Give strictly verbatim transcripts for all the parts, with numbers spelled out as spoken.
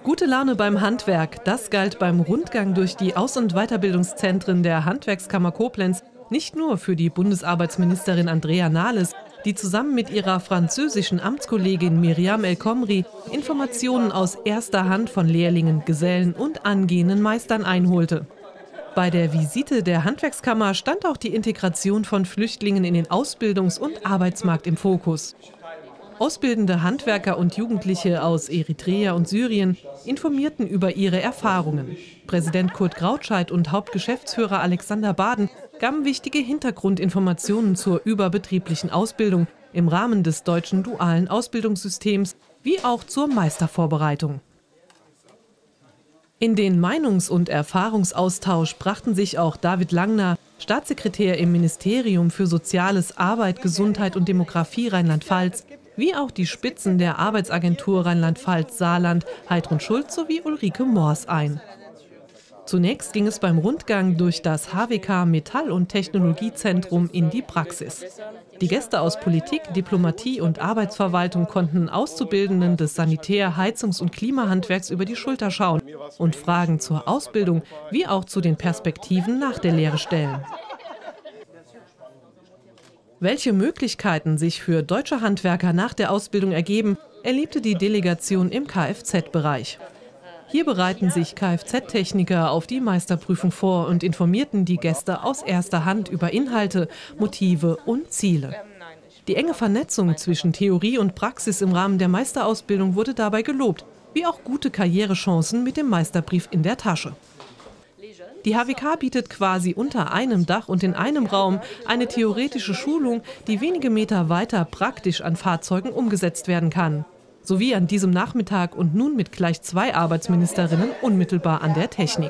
Gute Laune beim Handwerk, das galt beim Rundgang durch die Aus- und Weiterbildungszentren der Handwerkskammer Koblenz nicht nur für die Bundesarbeitsministerin Andrea Nahles, die zusammen mit ihrer französischen Amtskollegin Myriam El Khomri Informationen aus erster Hand von Lehrlingen, Gesellen und angehenden Meistern einholte. Bei der Visite der Handwerkskammer stand auch die Integration von Flüchtlingen in den Ausbildungs- und Arbeitsmarkt im Fokus. Ausbildende Handwerker und Jugendliche aus Eritrea und Syrien informierten über ihre Erfahrungen. Präsident Kurt Grautscheidt und Hauptgeschäftsführer Alexander Baden gaben wichtige Hintergrundinformationen zur überbetrieblichen Ausbildung im Rahmen des deutschen dualen Ausbildungssystems, wie auch zur Meistervorbereitung. In den Meinungs- und Erfahrungsaustausch brachten sich auch David Langner, Staatssekretär im Ministerium für Soziales, Arbeit, Gesundheit und Demografie Rheinland-Pfalz, wie auch die Spitzen der Arbeitsagentur Rheinland-Pfalz-Saarland, Heidrun Schulz sowie Ulrike Mors ein. Zunächst ging es beim Rundgang durch das H W K Metall- und Technologiezentrum in die Praxis. Die Gäste aus Politik, Diplomatie und Arbeitsverwaltung konnten Auszubildenden des Sanitär-, Heizungs- und Klimahandwerks über die Schulter schauen und Fragen zur Ausbildung wie auch zu den Perspektiven nach der Lehre stellen. Welche Möglichkeiten sich für deutsche Handwerker nach der Ausbildung ergeben, erlebte die Delegation im Kfz-Bereich. Hier bereiten sich Kfz-Techniker auf die Meisterprüfung vor und informierten die Gäste aus erster Hand über Inhalte, Motive und Ziele. Die enge Vernetzung zwischen Theorie und Praxis im Rahmen der Meisterausbildung wurde dabei gelobt, wie auch gute Karrierechancen mit dem Meisterbrief in der Tasche. Die H W K bietet quasi unter einem Dach und in einem Raum eine theoretische Schulung, die wenige Meter weiter praktisch an Fahrzeugen umgesetzt werden kann. Sowie an diesem Nachmittag und nun mit gleich zwei Arbeitsministerinnen unmittelbar an der Technik.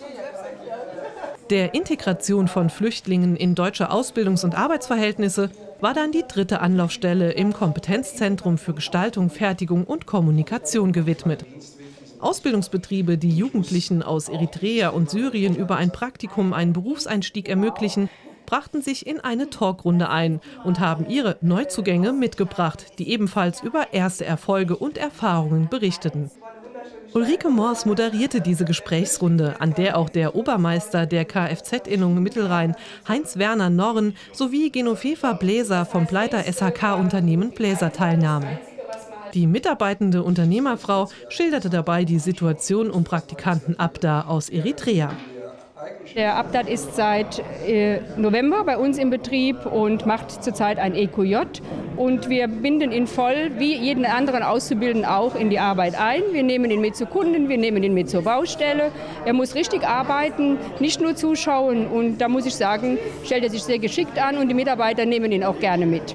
Der Integration von Flüchtlingen in deutsche Ausbildungs- und Arbeitsverhältnisse war dann die dritte Anlaufstelle im Kompetenzzentrum für Gestaltung, Fertigung und Kommunikation gewidmet. Ausbildungsbetriebe, die Jugendlichen aus Eritrea und Syrien über ein Praktikum einen Berufseinstieg ermöglichen, brachten sich in eine Talkrunde ein und haben ihre Neuzugänge mitgebracht, die ebenfalls über erste Erfolge und Erfahrungen berichteten. Ulrike Mors moderierte diese Gesprächsrunde, an der auch der Obermeister der Kfz-Innung Mittelrhein, Heinz-Werner Norren, sowie Genovefa Bläser vom Pleiter S H K-Unternehmen Bläser teilnahmen. Die mitarbeitende Unternehmerfrau schilderte dabei die Situation um Praktikanten Abda aus Eritrea. Der Abdat ist seit äh, November bei uns im Betrieb und macht zurzeit ein E Q J. Und wir binden ihn voll, wie jeden anderen Auszubildenden auch, in die Arbeit ein. Wir nehmen ihn mit zu Kunden, wir nehmen ihn mit zur Baustelle. Er muss richtig arbeiten, nicht nur zuschauen. Und da muss ich sagen, stellt er sich sehr geschickt an und die Mitarbeiter nehmen ihn auch gerne mit.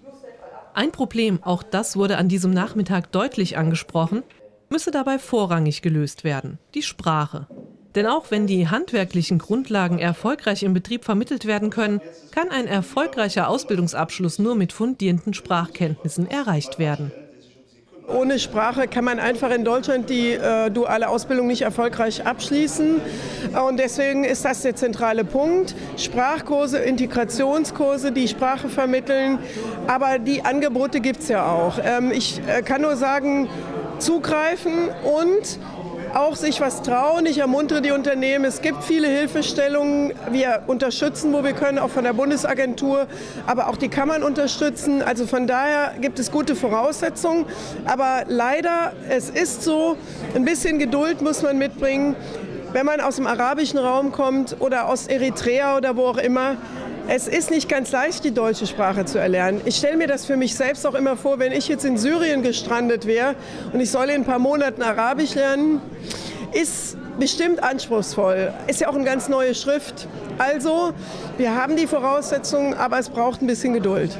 Ein Problem, auch das wurde an diesem Nachmittag deutlich angesprochen, müsse dabei vorrangig gelöst werden: die Sprache. Denn auch wenn die handwerklichen Grundlagen erfolgreich im Betrieb vermittelt werden können, kann ein erfolgreicher Ausbildungsabschluss nur mit fundierenden Sprachkenntnissen erreicht werden. Ohne Sprache kann man einfach in Deutschland die äh, duale Ausbildung nicht erfolgreich abschließen. Und deswegen ist das der zentrale Punkt. Sprachkurse, Integrationskurse, die Sprache vermitteln. Aber die Angebote gibt es ja auch. Ähm, ich äh, kann nur sagen, zugreifen und auch sich was trauen. Ich ermuntere die Unternehmen. Es gibt viele Hilfestellungen. Wir unterstützen, wo wir können, auch von der Bundesagentur, aber auch die Kammern unterstützen. Also von daher gibt es gute Voraussetzungen. Aber leider, es ist so, ein bisschen Geduld muss man mitbringen. Wenn man aus dem arabischen Raum kommt oder aus Eritrea oder wo auch immer, es ist nicht ganz leicht, die deutsche Sprache zu erlernen. Ich stelle mir das für mich selbst auch immer vor, wenn ich jetzt in Syrien gestrandet wäre und ich soll in ein paar Monaten Arabisch lernen, ist bestimmt anspruchsvoll. Ist ja auch eine ganz neue Schrift. Also, wir haben die Voraussetzungen, aber es braucht ein bisschen Geduld.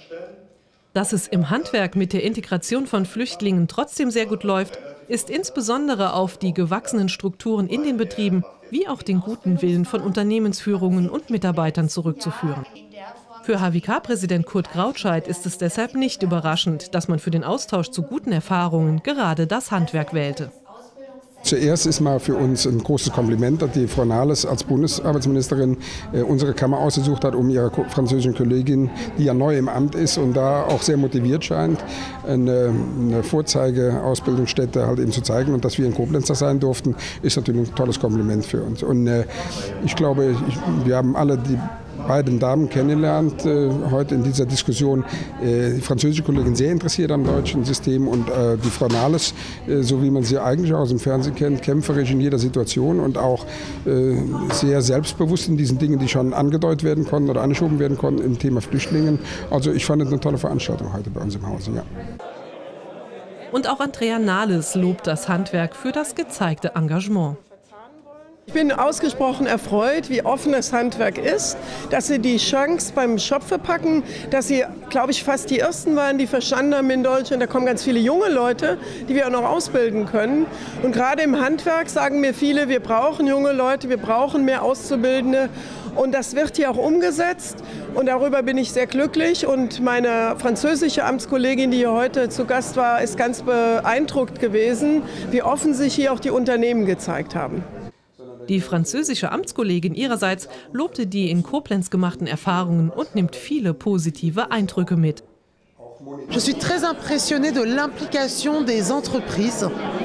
Dass es im Handwerk mit der Integration von Flüchtlingen trotzdem sehr gut läuft, ist insbesondere auf die gewachsenen Strukturen in den Betrieben wie auch den guten Willen von Unternehmensführungen und Mitarbeitern zurückzuführen. Für H W K-Präsident Kurt Grautscheidt ist es deshalb nicht überraschend, dass man für den Austausch zu guten Erfahrungen gerade das Handwerk wählte. Zuerst ist mal für uns ein großes Kompliment, dass die Frau Nahles als Bundesarbeitsministerin äh, unsere Kammer ausgesucht hat, um ihrer französischen Kollegin, die ja neu im Amt ist und da auch sehr motiviert scheint, eine, eine Vorzeigeausbildungsstätte halt eben zu zeigen. Und dass wir in Koblenz das sein durften, ist natürlich ein tolles Kompliment für uns. Und äh, ich glaube, ich, wir haben alle die beiden Damen kennengelernt äh, heute in dieser Diskussion. Äh, die französische Kollegin sehr interessiert am deutschen System und äh, die Frau Nahles, äh, so wie man sie eigentlich aus dem Fernsehen kennt, kämpferisch in jeder Situation und auch äh, sehr selbstbewusst in diesen Dingen, die schon angedeutet werden konnten oder angeschoben werden konnten im Thema Flüchtlingen. Also ich fand es eine tolle Veranstaltung heute bei uns im Hause. Ja. Und auch Andrea Nahles lobt das Handwerk für das gezeigte Engagement. Ich bin ausgesprochen erfreut, wie offen das Handwerk ist, dass sie die Chance beim Schopfe packen, dass sie, glaube ich, fast die Ersten waren, die verstanden haben in Deutschland, da kommen ganz viele junge Leute, die wir auch noch ausbilden können. Und gerade im Handwerk sagen mir viele, wir brauchen junge Leute, wir brauchen mehr Auszubildende. Und das wird hier auch umgesetzt und darüber bin ich sehr glücklich. Und meine französische Amtskollegin, die hier heute zu Gast war, ist ganz beeindruckt gewesen, wie offen sich hier auch die Unternehmen gezeigt haben. Die französische Amtskollegin ihrerseits lobte die in Koblenz gemachten Erfahrungen und nimmt viele positive Eindrücke mit. Je suis très impressionnée de l'implication des entreprises.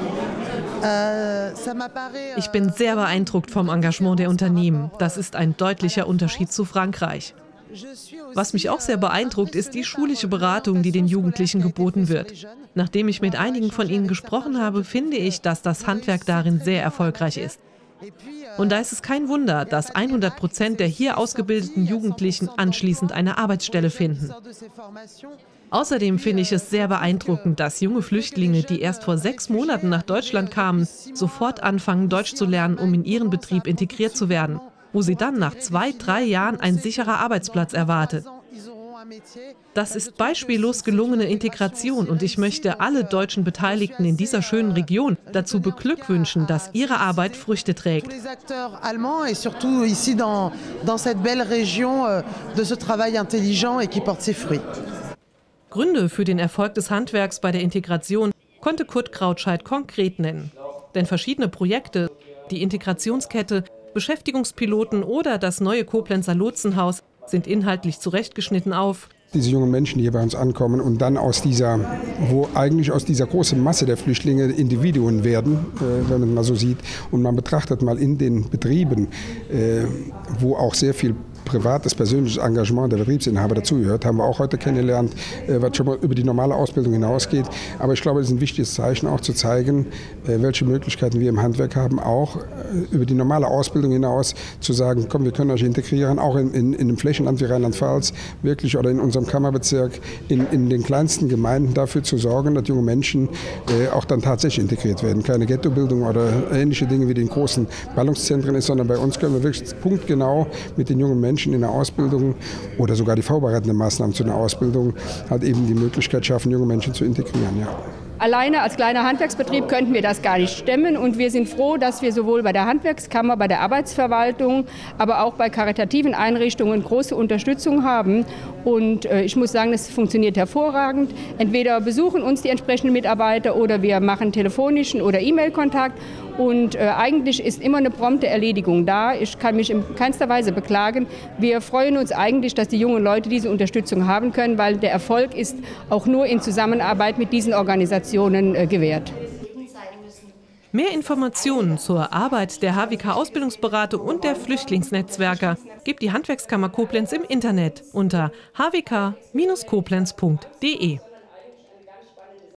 Ich bin sehr beeindruckt vom Engagement der Unternehmen. Das ist ein deutlicher Unterschied zu Frankreich. Was mich auch sehr beeindruckt, ist die schulische Beratung, die den Jugendlichen geboten wird. Nachdem ich mit einigen von ihnen gesprochen habe, finde ich, dass das Handwerk darin sehr erfolgreich ist. Und da ist es kein Wunder, dass hundert Prozent der hier ausgebildeten Jugendlichen anschließend eine Arbeitsstelle finden. Außerdem finde ich es sehr beeindruckend, dass junge Flüchtlinge, die erst vor sechs Monaten nach Deutschland kamen, sofort anfangen, Deutsch zu lernen, um in ihren Betrieb integriert zu werden, wo sie dann nach zwei, drei Jahren ein sicherer Arbeitsplatz erwartet. Das ist beispiellos gelungene Integration und ich möchte alle deutschen Beteiligten in dieser schönen Region dazu beglückwünschen, dass ihre Arbeit Früchte trägt. Gründe für den Erfolg des Handwerks bei der Integration konnte Kurt Krautscheid konkret nennen. Denn verschiedene Projekte, die Integrationskette, Beschäftigungspiloten oder das neue Koblenzer Lotsenhaus sind inhaltlich zurechtgeschnitten auf. Diese jungen Menschen, die hier bei uns ankommen und dann aus dieser, wo eigentlich aus dieser großen Masse der Flüchtlinge Individuen werden, äh, wenn man mal so sieht, und man betrachtet mal in den Betrieben, äh, wo auch sehr viel privates, persönliches Engagement der Betriebsinhaber dazugehört, haben wir auch heute kennengelernt, was schon mal über die normale Ausbildung hinausgeht. Aber ich glaube, es ist ein wichtiges Zeichen, auch zu zeigen, welche Möglichkeiten wir im Handwerk haben, auch über die normale Ausbildung hinaus zu sagen, komm, wir können euch integrieren, auch in, in, in einem Flächenland wie Rheinland-Pfalz, wirklich oder in unserem Kammerbezirk, in, in den kleinsten Gemeinden dafür zu sorgen, dass junge Menschen äh, auch dann tatsächlich integriert werden. Keine Ghettobildung oder ähnliche Dinge wie die in großen Ballungszentren ist, sondern bei uns können wir wirklich punktgenau mit den jungen Menschen in der Ausbildung oder sogar die vorbereitenden Maßnahmen zu einer Ausbildung halt eben die Möglichkeit schaffen, junge Menschen zu integrieren. Ja. Alleine als kleiner Handwerksbetrieb könnten wir das gar nicht stemmen und wir sind froh, dass wir sowohl bei der Handwerkskammer, bei der Arbeitsverwaltung, aber auch bei karitativen Einrichtungen große Unterstützung haben. Und äh, ich muss sagen, das funktioniert hervorragend. Entweder besuchen uns die entsprechenden Mitarbeiter oder wir machen telefonischen oder E-Mail-Kontakt. Und äh, eigentlich ist immer eine prompte Erledigung da. Ich kann mich in keinster Weise beklagen. Wir freuen uns eigentlich, dass die jungen Leute diese Unterstützung haben können, weil der Erfolg ist auch nur in Zusammenarbeit mit diesen Organisationen äh, gewährt. Mehr Informationen zur Arbeit der H W K-Ausbildungsberater und der Flüchtlingsnetzwerker gibt die Handwerkskammer Koblenz im Internet unter h w k Bindestrich koblenz punkt de.